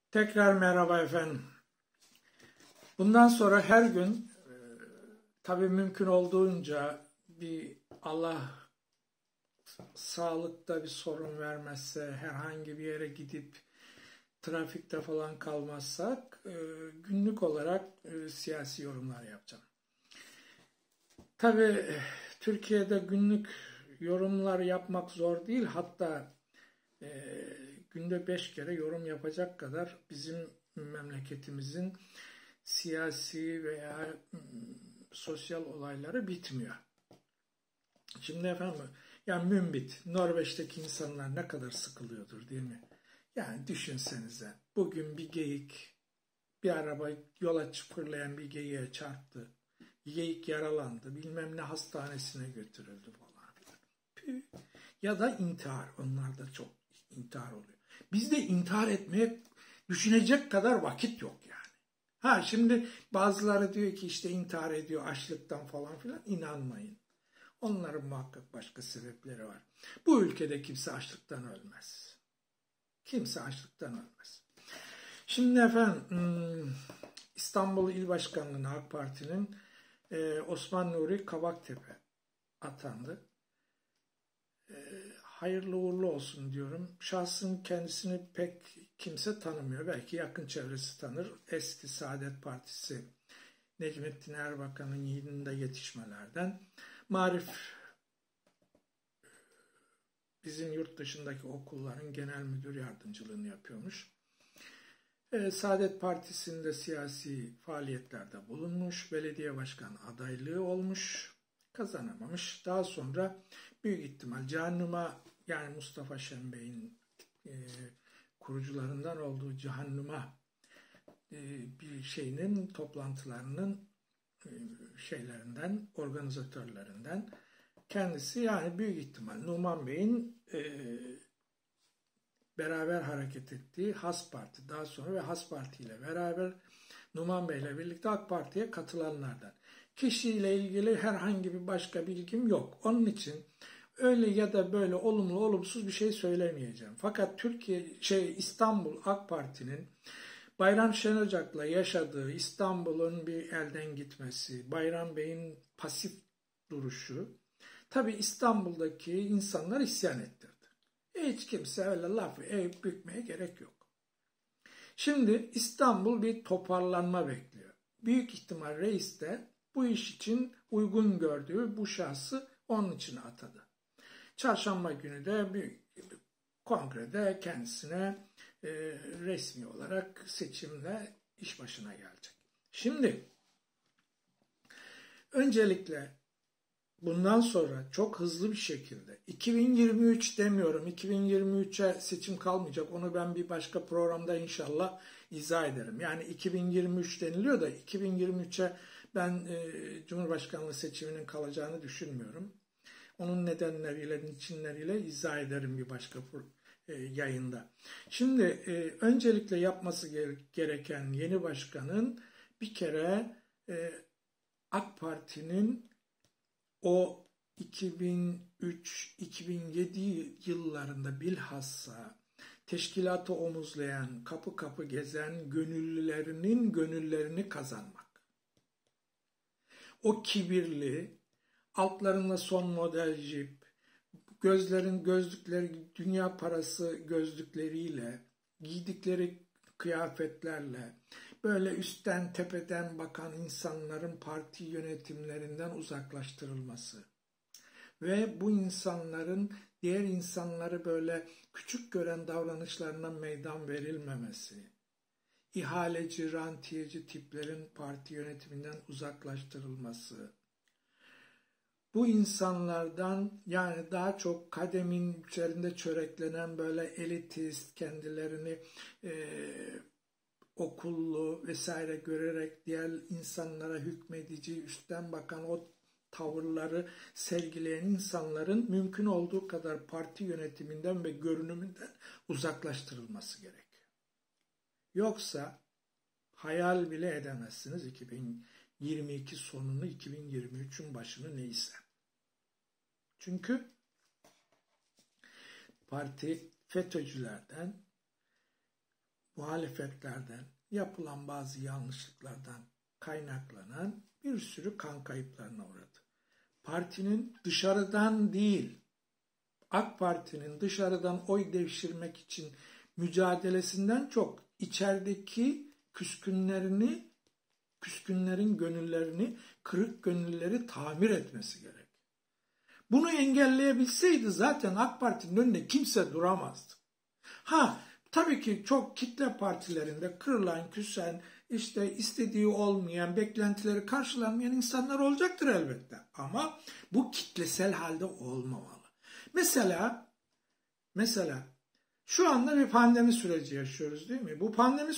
Tekrar merhaba efendim. Bundan sonra her gün tabii mümkün olduğunca Allah sağlıkta bir sorun vermezse, herhangi bir yere gidip trafikte falan kalmazsak günlük olarak siyasi yorumlar yapacağım. Tabii Türkiye'de günlük yorumlar yapmak zor değil. Hatta günde 5 kere yorum yapacak kadar bizim memleketimizin siyasi veya sosyal olayları bitmiyor. Şimdi efendim, yani mümbit, Norveç'teki insanlar ne kadar sıkılıyordur değil mi? Yani düşünsenize, bugün bir geyik, bir araba yola fırlayan bir geyiğe çarptı. Geyik yaralandı, bilmem ne hastanesine götürüldü falan filan. Ya da intihar, onlar da çok intihar oluyor. Bizde intihar etmeye düşünecek kadar vakit yok yani. Ha şimdi bazıları diyor ki işte intihar ediyor açlıktan falan filan, inanmayın. Onların muhakkak başka sebepleri var. Bu ülkede kimse açlıktan ölmez. Kimse açlıktan ölmez. Şimdi efendim İstanbul İl Başkanlığı'na AK Parti'nin Osman Nuri Kavaktepe atandı. Hayırlı uğurlu olsun diyorum. Şahsın kendisini pek kimse tanımıyor. Belki yakın çevresi tanır. Eski Saadet Partisi Necmettin Erbakan'ın yanında yetişmelerden. Marif bizim yurt dışındaki okulların genel müdür yardımcılığını yapıyormuş. Saadet Partisi'nde siyasi faaliyetlerde bulunmuş. Belediye başkanı adaylığı olmuş. Kazanamamış. Daha sonra büyük ihtimal Cihannuma, yani Mustafa Şenbey'in kurucularından olduğu Cihannuma bir şeyinin toplantılarının organizatörlerinden kendisi, yani büyük ihtimal Numan Bey'in beraber hareket ettiği Has Parti, daha sonra ve Has Parti ile beraber Numan Bey ile birlikte AK Parti'ye katılanlardan. Kişiyle ilgili herhangi bir başka bilgim yok. Onun için öyle ya da böyle olumlu olumsuz bir şey söylemeyeceğim. Fakat İstanbul AK Parti'nin Bayram Şenocak'la yaşadığı İstanbul'un bir elden gitmesi, Bayram Bey'in pasif duruşu, tabii İstanbul'daki insanlar isyan ettirdi. Hiç kimse öyle lafı eğip bükmeye gerek yok. Şimdi İstanbul bir toparlanma bekliyor. Büyük ihtimal reis de bu iş için uygun gördüğü bu şahsı onun için atadı. Çarşamba günü de bir kongrede kendisine resmi olarak seçimle iş başına gelecek. Şimdi öncelikle bundan sonra çok hızlı bir şekilde 2023 demiyorum, 2023'e seçim kalmayacak, onu ben bir başka programda inşallah izah ederim. Yani 2023 deniliyor da 2023'e ben Cumhurbaşkanlığı seçiminin kalacağını düşünmüyorum. Onun nedenleriyle, niçinleriyle izah ederim bir başka yayında. Şimdi öncelikle yapması gereken yeni başkanın bir kere AK Parti'nin o 2003-2007 yıllarında bilhassa teşkilatı omuzlayan, kapı kapı gezen gönüllülerinin gönüllerini kazanmak. O kibirli, altlarında son model jip, gözlükleri dünya parası gözlükleriyle, giydikleri kıyafetlerle, böyle üstten tepeden bakan insanların parti yönetimlerinden uzaklaştırılması ve bu insanların diğer insanları böyle küçük gören davranışlarına meydan verilmemesi, ihaleci, rantiyeci tiplerin parti yönetiminden uzaklaştırılması, bu insanlardan, yani daha çok kademin üzerinde çöreklenen böyle elitist, kendilerini okullu vesaire görerek diğer insanlara hükmedici, üstten bakan o tavırları sergileyen insanların mümkün olduğu kadar parti yönetiminden ve görünümünden uzaklaştırılması gerekiyor. Yoksa hayal bile edemezsiniz 2022 sonunu, 2023'ün başını neyse. Çünkü parti FETÖ'cülerden, muhalefetlerden, yapılan bazı yanlışlıklardan kaynaklanan bir sürü kan kayıplarına uğradı. Partinin dışarıdan değil, AK Parti'nin dışarıdan oy devşirmek için mücadelesinden çok içerideki küskünlerin gönüllerini, kırık gönülleri tamir etmesi gerek. Bunu engelleyebilseydi zaten AK Parti'nin önünde kimse duramazdı. Tabii ki çok kitle partilerinde kırılan, küsen, işte istediği olmayan, beklentileri karşılanmayan insanlar olacaktır elbette. Ama bu kitlesel halde olmamalı. Mesela şu anda bir pandemi süreci yaşıyoruz değil mi? Bu pandemi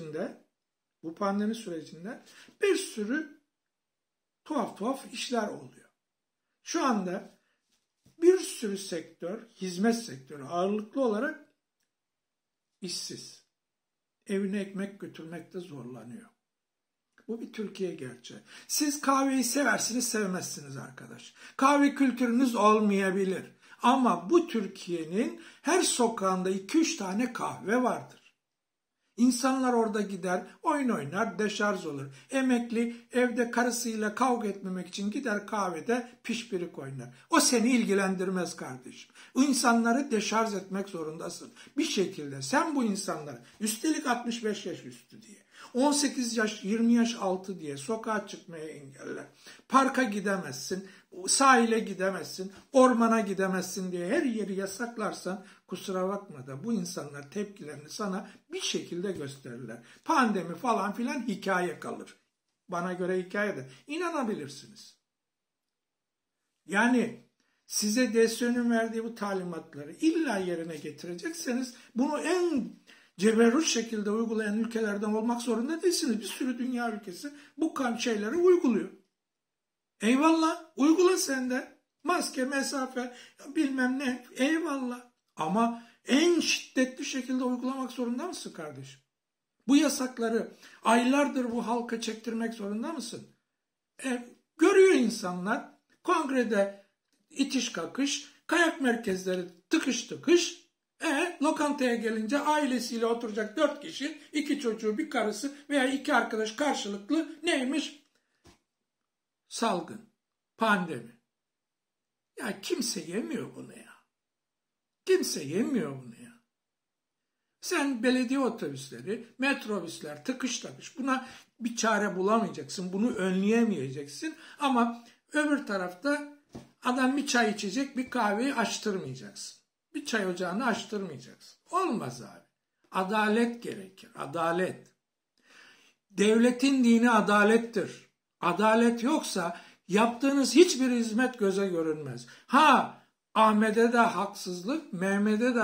sürecinde bir sürü tuhaf işler oluyor. Şu anda bir sürü sektör, hizmet sektörü ağırlıklı olarak işsiz. Evine ekmek götürmekte zorlanıyor. Bu bir Türkiye gerçeği. Siz kahveyi seversiniz, sevmezsiniz arkadaş. Kahve kültürünüz olmayabilir. Ama bu Türkiye'nin her sokağında 2-3 tane kahve vardır. İnsanlar orada gider, oyun oynar, deşarj olur. Emekli evde karısıyla kavga etmemek için gider kahvede pişpirik oynar. O seni ilgilendirmez kardeşim. O insanları deşarj etmek zorundasın. Bir şekilde sen bu insanları, üstelik 65 yaş üstü diye, 18 yaş, 20 yaş altı diye sokağa çıkmaya engeller. Parka gidemezsin, sahile gidemezsin, ormana gidemezsin diye her yeri yasaklarsan kusura bakma da bu insanlar tepkilerini sana bir şekilde gösterirler. Pandemi falan filan hikaye kalır. Bana göre hikaye de. İnanabilirsiniz. Yani size DSÖ'nün verdiği bu talimatları illa yerine getirecekseniz bunu en ceberrut şekilde uygulayan ülkelerden olmak zorunda değilsiniz. Bir sürü dünya ülkesi bu şeyleri uyguluyor. Eyvallah, uygula sen de. Maske, mesafe, bilmem ne, eyvallah. Ama en şiddetli şekilde uygulamak zorunda mısın kardeşim? Bu yasakları aylardır bu halka çektirmek zorunda mısın? Görüyor insanlar, kongrede itiş kakış, kayak merkezleri tıkış tıkış, lokantaya gelince ailesiyle oturacak 4 kişi, 2 çocuğu, bir karısı veya 2 arkadaş karşılıklı neymiş? Salgın, pandemi. Ya kimse yemiyor bunu ya. Kimse yemiyor bunu ya. Sen belediye otobüsleri, metrobüsler tıkış tıkış. Buna bir çare bulamayacaksın. Bunu önleyemeyeceksin. Ama öbür tarafta adam bir çay içecek, bir kahveyi açtırmayacaksın. Bir çay ocağını açtırmayacaksın. Olmaz abi. Adalet gerekir. Adalet. Devletin dini adalettir. Adalet yoksa yaptığınız hiçbir hizmet göze görünmez. Ahmet'e de haksızlık, Mehmet'e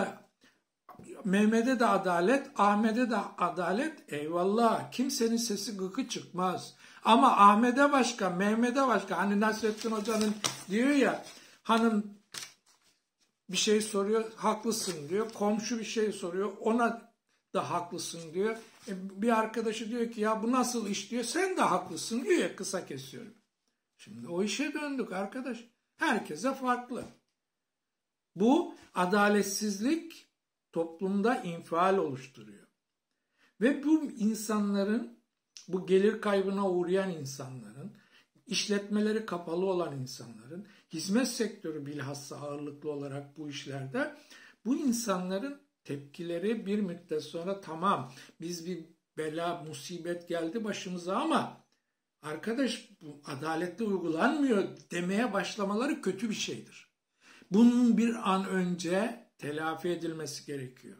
de adalet, Ahmet'e de adalet. Eyvallah. Kimsenin sesi gıkı çıkmaz. Ama Ahmet'e başka, Mehmet'e başka. Hani Nasrettin Hoca'nın diyor ya, hanım bir şey soruyor, haklısın diyor. Komşu bir şey soruyor, ona da haklısın diyor. Bir arkadaşı diyor ki ya bu nasıl iş diyor, sen de haklısın diyor ya, kısa kesiyorum. Şimdi o işe döndük arkadaş. Herkese farklı. Bu adaletsizlik toplumda infial oluşturuyor. Ve bu insanların, bu gelir kaybına uğrayan insanların, işletmeleri kapalı olan insanların, hizmet sektörü bilhassa ağırlıklı olarak bu işlerde, bu insanların tepkileri bir müddet sonra tamam biz bir bela, musibet geldi başımıza ama arkadaş bu adaletle uygulanmıyor demeye başlamaları kötü bir şeydir. Bunun bir an önce telafi edilmesi gerekiyor.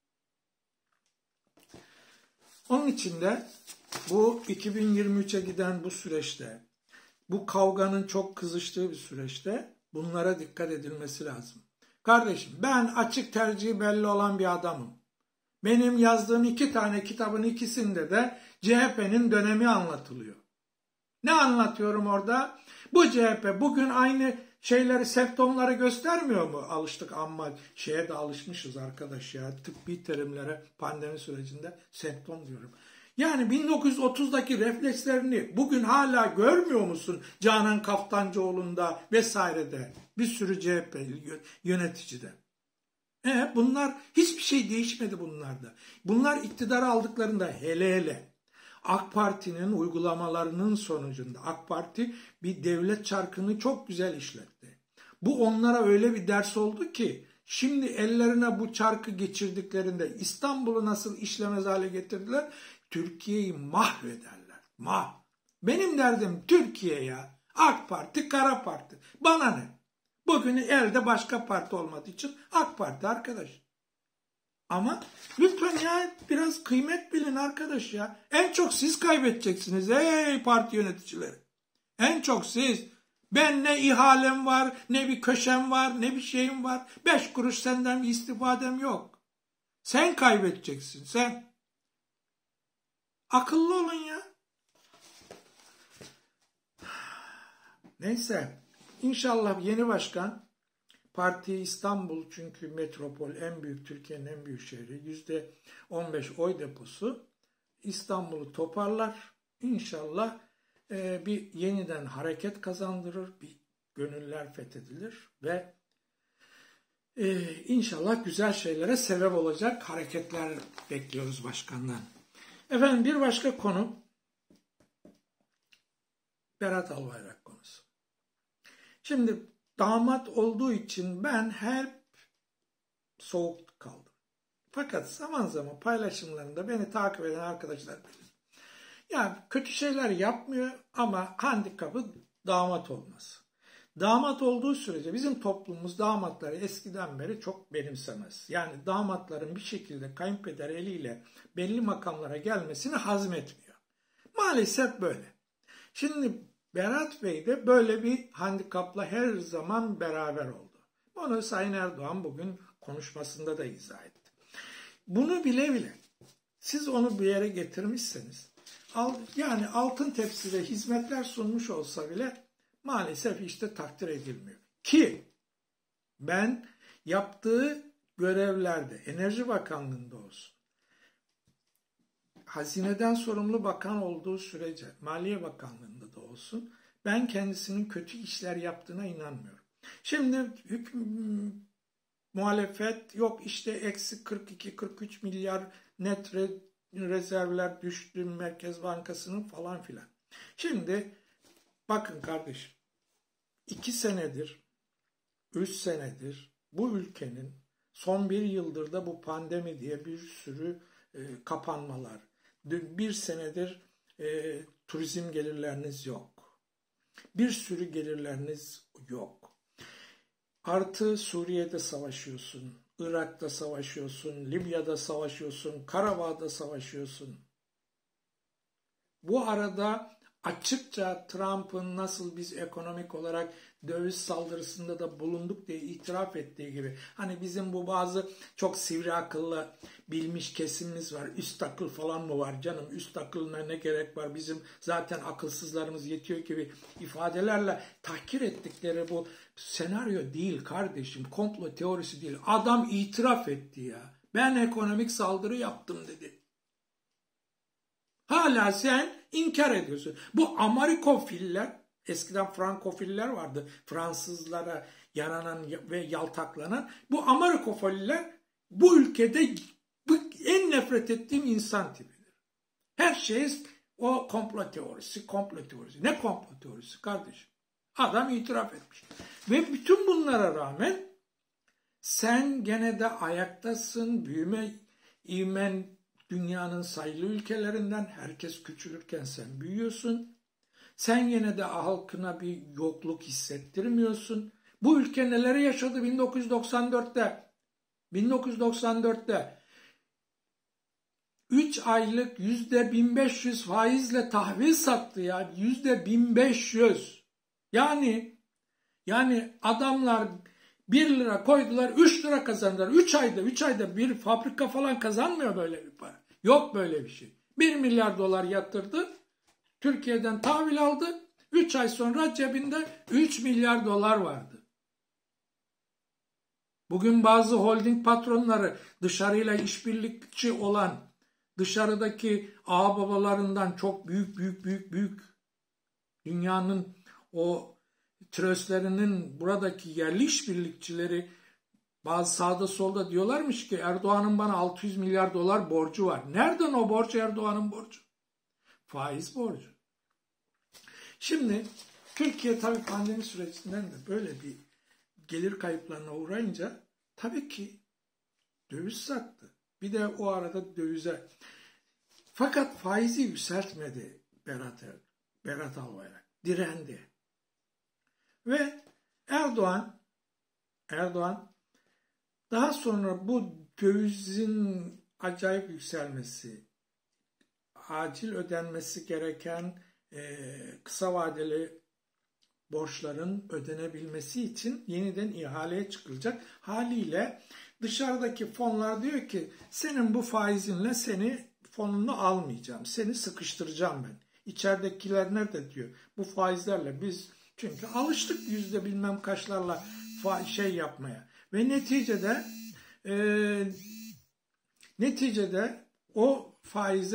Onun için de bu 2023'e giden bu süreçte, bu kavganın çok kızıştığı bir süreçte bunlara dikkat edilmesi lazım. Kardeşim ben açık tercihi belli olan bir adamım. Benim yazdığım 2 tane kitabın ikisinde de CHP'nin dönemi anlatılıyor. Ne anlatıyorum orada? Bu CHP bugün aynı şeyleri, semptomları göstermiyor mu? Alıştık amma şeye de alışmışız arkadaş ya. Tıbbi terimlere pandemi sürecinde semptom diyorum. Yani 1930'daki reflekslerini bugün hala görmüyor musun? Canan Kaftancıoğlu'nda vesairede bir sürü CHP yöneticide. Bunlar hiçbir şey değişmedi bunlarda. Bunlar iktidar aldıklarında hele AK Parti'nin uygulamalarının sonucunda AK Parti bir devlet çarkını çok güzel işletti. Bu onlara öyle bir ders oldu ki şimdi ellerine bu çarkı geçirdiklerinde İstanbul'u nasıl işlemez hale getirdiler? Türkiye'yi mahvederler. Benim derdim Türkiye ya. AK Parti, Kara Parti. Bana ne? Bugün elde başka parti olmadığı için AK Parti arkadaş. Ama lütfen ya biraz kıymet bilin arkadaş ya. En çok siz kaybedeceksiniz ey parti yöneticileri. En çok siz. Ben ne ihalem var, ne bir köşem var, ne bir şeyim var. 5 kuruş senden bir istifadem yok. Sen kaybedeceksin sen. Akıllı olun ya. Neyse. İnşallah yeni başkan parti İstanbul çünkü metropol en büyük Türkiye'nin en büyük şehri %15 oy deposu İstanbul'u toparlar. İnşallah bir yeniden hareket kazandırır, bir gönüller fethedilir ve inşallah güzel şeylere sebep olacak hareketler bekliyoruz başkandan. Efendim bir başka konu Berat Albayrak konusu. Şimdi damat olduğu için ben hep soğuk kaldım. Fakat zaman zaman paylaşımlarında beni takip eden arkadaşlar bilir. Ya kötü şeyler yapmıyor ama handikapı damat olması. Damat olduğu sürece bizim toplumumuz damatları eskiden beri çok benimsemez. Yani damatların bir şekilde kayınpeder eliyle belli makamlara gelmesini hazmetmiyor. Maalesef böyle. Şimdi Berat Bey de böyle bir handikapla her zaman beraber oldu. Onu Sayın Erdoğan bugün konuşmasında da izah etti. Bunu bile bile siz onu bir yere getirmişseniz, yani altın tepside hizmetler sunmuş olsa bile maalesef işte takdir edilmiyor. Ki ben yaptığı görevlerde Enerji Bakanlığı'nda olsun, Hazineden sorumlu bakan olduğu sürece Maliye Bakanlığı'nda da olsun ben kendisinin kötü işler yaptığına inanmıyorum. Şimdi muhalefet yok işte eksi 42-43 milyar net rezervler düştü Merkez Bankası'nın falan filan. Şimdi bakın kardeşim 2 senedir 3 senedir bu ülkenin son 1 yıldır da bu pandemi diye bir sürü kapanmalar. 1 senedir turizm gelirleriniz yok. Bir sürü gelirleriniz yok. Artı Suriye'de savaşıyorsun, Irak'ta savaşıyorsun, Libya'da savaşıyorsun, Karabağ'da savaşıyorsun. Bu arada açıkça Trump'ın nasıl biz ekonomik olarak döviz saldırısında da bulunduk diye itiraf ettiği gibi. Hani bizim bu bazı çok sivri akıllı bilmiş kesimimiz var. Üst akıl falan mı var canım? Üst akılına ne gerek var? Bizim zaten akılsızlarımız yetiyor gibi ifadelerle tahkir ettikleri bu senaryo değil kardeşim. Komplo teorisi değil. Adam itiraf etti ya. Ben ekonomik saldırı yaptım dedi. Hala sen inkar ediyorsun. Bu Amerikofiller, eskiden Frankofiller vardı. Fransızlara yaranan ve yaltaklanan. Bu Amerikofiller bu ülkede en nefret ettiğim insan tipidir. Her şey o komplo teorisi. Ne komplo teorisi kardeşim? Adam itiraf etmiş. Ve bütün bunlara rağmen sen gene de ayaktasın, büyüme, ivmen dünyanın sayılı ülkelerinden herkes küçülürken sen büyüyorsun. Sen yine de halkına bir yokluk hissettirmiyorsun. Bu ülke neleri yaşadı 1994'te? 1994'te 3 aylık %1500 faizle tahvil sattı ya. %1500. Yani adamlar 1 lira koydular 3 lira kazandılar. 3 ayda bir fabrika falan kazanmıyor böyle bir para. Yok böyle bir şey. 1 milyar dolar yatırdı. Türkiye'den tahvil aldı. 3 ay sonra cebinde 3 milyar dolar vardı. Bugün bazı holding patronları dışarıyla işbirlikçi olan dışarıdaki ağababalarından çok büyük dünyanın o tröstlerinin buradaki yerli işbirlikçileri Bazı sağda solda diyorlarmış ki Erdoğan'ın bana 600 milyar dolar borcu var. Nereden o borç Erdoğan'ın borcu? Faiz borcu. Şimdi Türkiye tabii pandemi sürecinden de böyle bir gelir kayıplarına uğrayınca tabii ki döviz sattı. Bir de o arada dövize. Fakat faizi yükseltmedi Berat Albayrak. Direndi. Ve Erdoğan daha sonra bu dövizin acayip yükselmesi, acil ödenmesi gereken kısa vadeli borçların ödenebilmesi için yeniden ihaleye çıkılacak. Haliyle dışarıdaki fonlar diyor ki senin bu faizinle fonunu almayacağım. Seni sıkıştıracağım ben. İçeridekiler nerede diyor. Bu faizlerle biz çünkü alıştık yüzde bilmem kaçlarla yapmaya. Ve neticede o faizde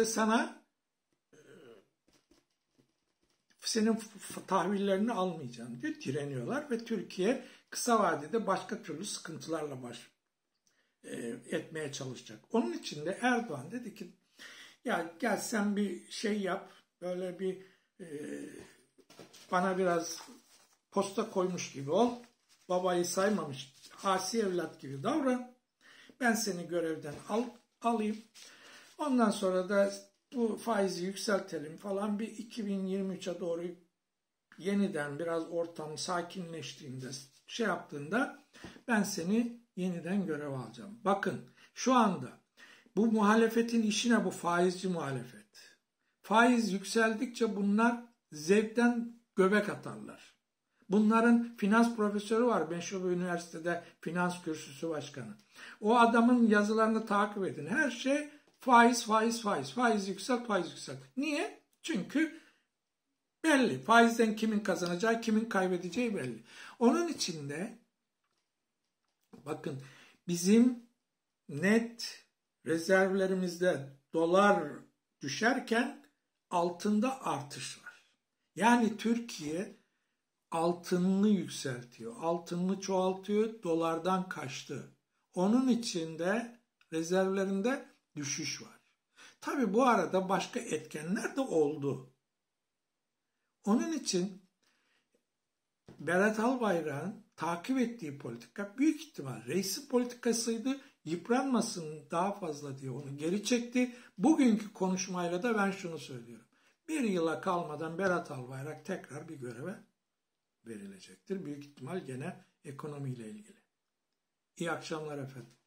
senin tahvillerini almayacağım diyor. Direniyorlar ve Türkiye kısa vadede başka türlü sıkıntılarla etmeye çalışacak. Onun için de Erdoğan dedi ki ya gel sen bir şey yap, böyle bir bana biraz posta koymuş gibi ol, babayı saymamış asi evlat gibi davran, ben seni görevden alayım, ondan sonra da bu faizi yükseltelim falan, bir 2023'e doğru yeniden biraz ortam sakinleştiğinde yaptığında ben seni yeniden görev alacağım. Bakın şu anda bu muhalefetin işine bu faizci muhalefet. Faiz yükseldikçe bunlar zevkten göbek atarlar. Bunların finans profesörü var. Meşhur bir üniversitede finans kürsüsü başkanı. O adamın yazılarını takip edin. Her şey faiz. Faiz yükselt. Niye? Çünkü belli. Faizden kimin kazanacağı, kimin kaybedeceği belli. Onun için de bakın bizim net rezervlerimizde dolar düşerken altında artış var. Yani Türkiye altınını yükseltiyor. Altınını çoğaltıyor. Dolardan kaçtı. Onun için de rezervlerinde düşüş var. Tabii bu arada başka etkenler de oldu. Onun için Berat Albayrak'ın takip ettiği politika büyük ihtimal reisin politikasıydı. Yıpranmasın daha fazla diye onu geri çekti. Bugünkü konuşmayla da ben şunu söylüyorum. Bir yıla kalmadan Berat Albayrak tekrar bir göreve verilecektir. Büyük ihtimal gene ekonomiyle ilgili. İyi akşamlar efendim.